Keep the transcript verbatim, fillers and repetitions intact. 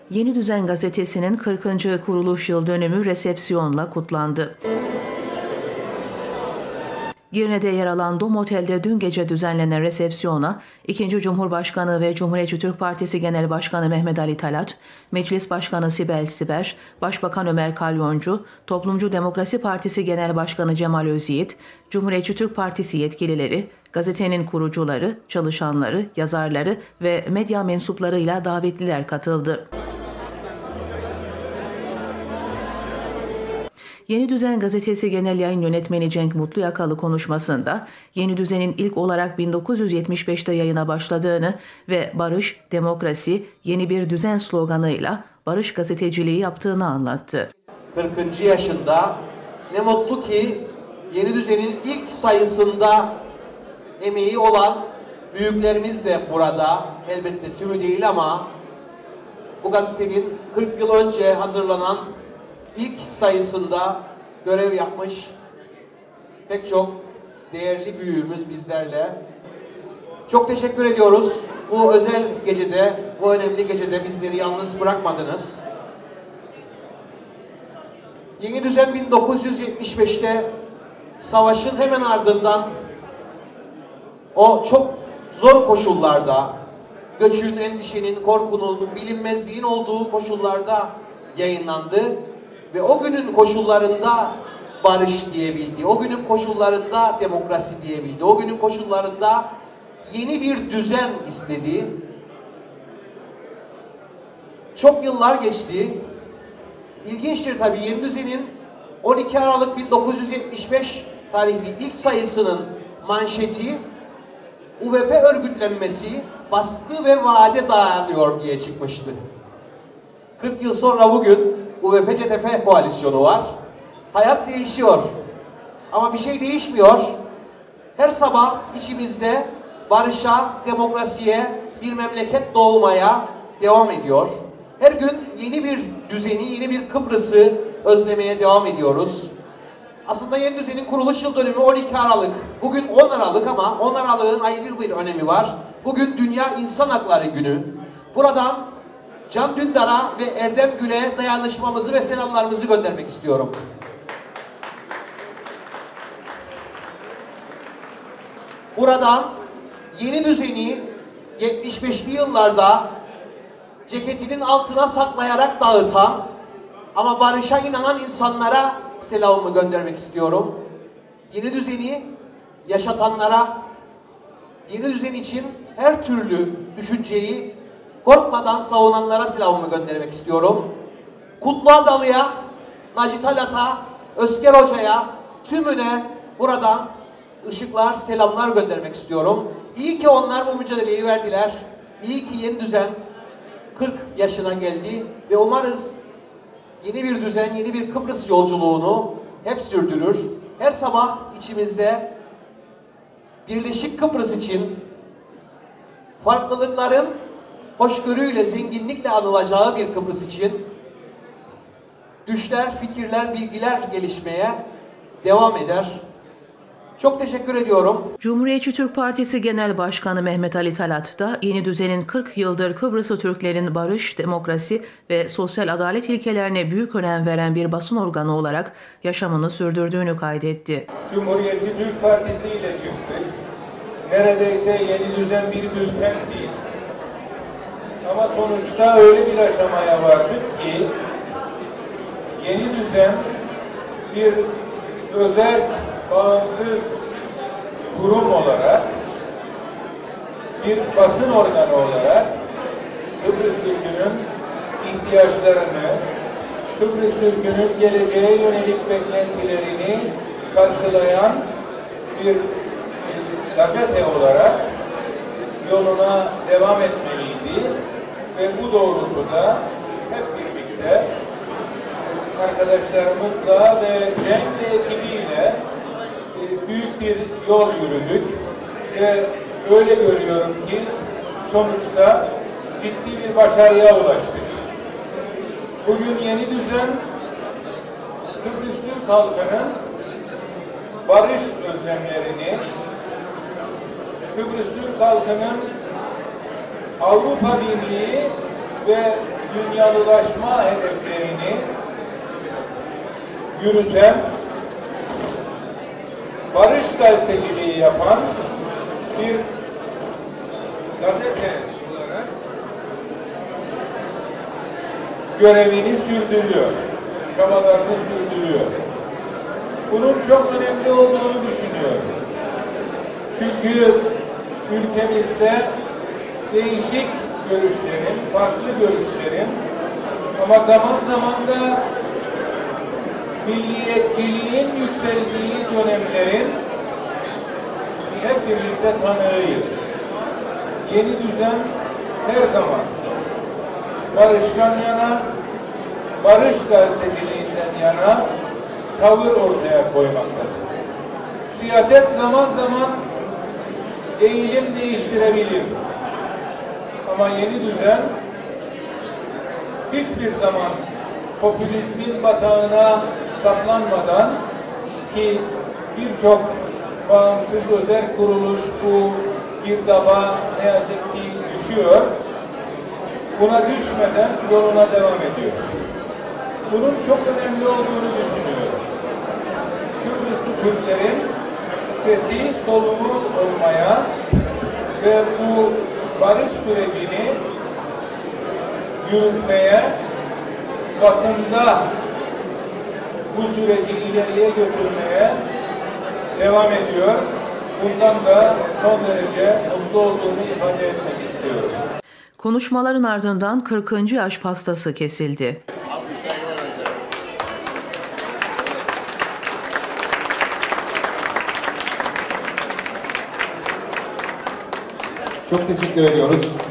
Yeni Düzen Gazetesi'nin kırkıncı kuruluş yıl dönümü resepsiyonla kutlandı. Girne'de yer alan Dom Otel'de dün gece düzenlenen resepsiyona ikinci. Cumhurbaşkanı ve Cumhuriyetçi Türk Partisi Genel Başkanı Mehmet Ali Talat, Meclis Başkanı Sibel Siber, Başbakan Ömer Kalyoncu, Toplumcu Demokrasi Partisi Genel Başkanı Cemal Özyiğit, Cumhuriyetçi Türk Partisi yetkilileri, gazetenin kurucuları, çalışanları, yazarları ve medya mensuplarıyla davetliler katıldı. Yeni Düzen Gazetesi Genel Yayın Yönetmeni Cenk Mutluyakalı konuşmasında Yeni Düzen'in ilk olarak bin dokuz yüz yetmiş beşte yayına başladığını ve barış, demokrasi, yeni bir düzen sloganıyla barış gazeteciliği yaptığını anlattı. kırkıncı yaşında ne mutlu ki Yeni Düzen'in ilk sayısında emeği olan büyüklerimiz de burada. Elbette tümü değil ama bu gazetenin kırk yıl önce hazırlanan İlk sayısında görev yapmış pek çok değerli büyüğümüz bizlerle. Çok teşekkür ediyoruz. Bu özel gecede, bu önemli gecede bizleri yalnız bırakmadınız. Yeni Düzen bin dokuz yüz yetmiş beşte savaşın hemen ardından o çok zor koşullarda, göçün, endişenin, korkunun, bilinmezliğin olduğu koşullarda yayınlandı. Ve o günün koşullarında barış diyebildi, o günün koşullarında demokrasi diyebildi, o günün koşullarında yeni bir düzen istedi. Çok yıllar geçti. İlginçtir tabii, Yeni Düzen'in on iki Aralık bin dokuz yüz yetmiş beş tarihli ilk sayısının manşeti U V P örgütlenmesi, baskı ve vaade dayanıyor diye çıkmıştı. kırk yıl sonra bugün U V P C T P koalisyonu var. Hayat değişiyor. Ama bir şey değişmiyor. Her sabah içimizde barışa, demokrasiye, bir memleket doğmaya devam ediyor. Her gün yeni bir düzeni, yeni bir Kıbrıs'ı özlemeye devam ediyoruz. Aslında Yeni Düzen'in kuruluş yıl dönümü on iki Aralık. Bugün on Aralık ama on Aralık'ın ayrı bir önemi var. Bugün Dünya İnsan Hakları Günü. Buradan Can Dündar'a ve Erdem Gül'e dayanışmamızı ve selamlarımızı göndermek istiyorum. Buradan Yeni Düzen'i yetmiş beşli yıllarda ceketinin altına saklayarak dağıtan ama barışa inanan insanlara selamımı göndermek istiyorum. Yeni Düzen'i yaşatanlara, Yeni Düzen için her türlü düşünceyi korkmadan savunanlara selamımı göndermek istiyorum. Kutlu Adalı'ya, Naci Talat'a, Özker Hoca'ya, tümüne buradan ışıklar, selamlar göndermek istiyorum. İyi ki onlar bu mücadeleyi verdiler. İyi ki Yeni Düzen kırk yaşına geldi ve umarız yeni bir düzen, yeni bir Kıbrıs yolculuğunu hep sürdürür. Her sabah içimizde Birleşik Kıbrıs için farklılıkların hoşgörüyle, zenginlikle anılacağı bir Kıbrıs için düşler, fikirler, bilgiler gelişmeye devam eder. Çok teşekkür ediyorum. Cumhuriyetçi Türk Partisi Genel Başkanı Mehmet Ali Talat da Yeni Düzen'in kırk yıldır Kıbrıslı Türklerin barış, demokrasi ve sosyal adalet ilkelerine büyük önem veren bir basın organı olarak yaşamını sürdürdüğünü kaydetti. Cumhuriyetçi Türk Partisi ile çıktık. Neredeyse Yeni Düzen bir bülten değil. Ama sonuçta öyle bir aşamaya vardık ki Yeni Düzen bir özel, bağımsız kurum olarak, bir basın organı olarak Kıbrıs Türk'ünün ihtiyaçlarını, Kıbrıs Türk'ünün geleceğe yönelik beklentilerini karşılayan bir gazete olarak yoluna devam etmeliydi ve bu doğrultuda hep birlikte arkadaşlarımızla ve Cenk ve ekibiyle büyük bir yol yürüdük ve öyle görüyorum ki sonuçta ciddi bir başarıya ulaştık. Bugün Yeni Düzen Kıbrıs Türk halkının barış özlemlerini, Kıbrıs Türk halkının Avrupa Birliği ve dünyalılaşma hedeflerini yürüten, barış gazeteciliği yapan bir gazete olarak görevini sürdürüyor, çabalarını sürdürüyor. Bunun çok önemli olduğunu düşünüyorum. Çünkü ülkemizde değişik görüşlerin, farklı görüşlerin ama zaman zaman da milliyetçiliğin yükseldiği dönemlerin hep birlikte tanığıyız. Yeni düzen her zaman barıştan yana, barış gazeteciliğinden yana tavır ortaya koymaktadır. Siyaset zaman zaman eğilim değiştirebilir. Ama yeni düzen hiçbir zaman popülizmin batağına saplanmadan, ki birçok bağımsız özel kuruluş bu girdaba ne yazık ki düşüyor, buna düşmeden yoluna devam ediyor. Bunun çok önemli olduğunu düşünüyorum. Kıbrıslı Türklerin sesi, soluğu olmaya ve bu barış sürecini yürütmeye, basında bu süreci ileriye götürmeye devam ediyor. Bundan da son derece mutlu olduğumu ifade etmek istiyorum. Konuşmaların ardından kırkıncı yaş pastası kesildi. Çok teşekkür ediyoruz.